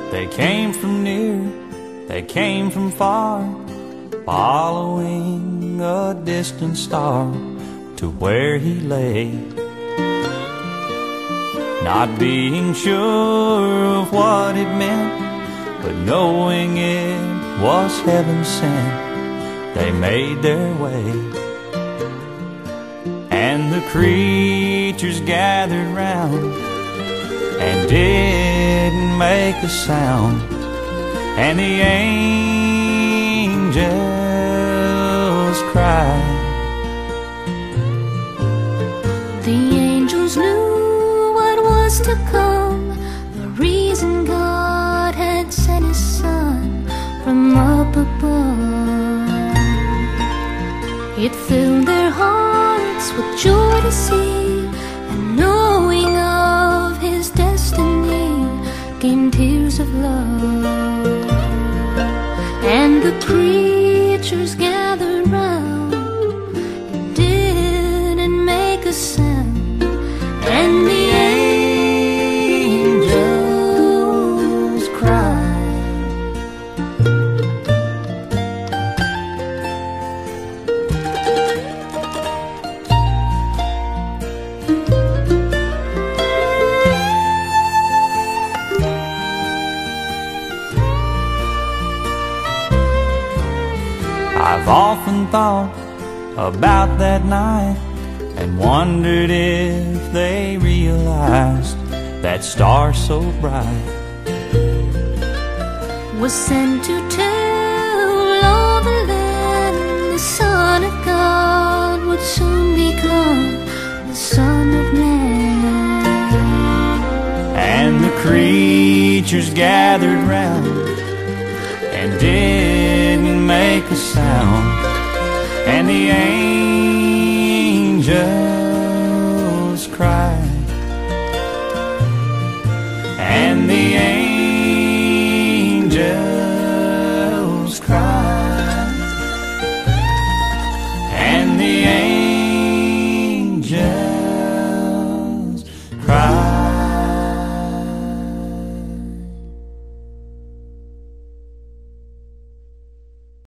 They came from near, they came from far, following a distant star to where he lay. Not being sure of what it meant, but knowing it was heaven sent, they made their way. And the creatures gathered round and didn't make a sound, and the angels cried. The angels knew what was to come, the reason God had sent His Son from up above. It filled their hearts with joy to see, and knowing of His destiny came tears of love. And the creatures gathered round and didn't make a sound, and the angels cried. I've often thought about that night and wondered if they realized that star so bright Was sent to tell all the land the Son of God would soon become the Son of Man. and the creatures gathered round and didn't make a sound, and the angels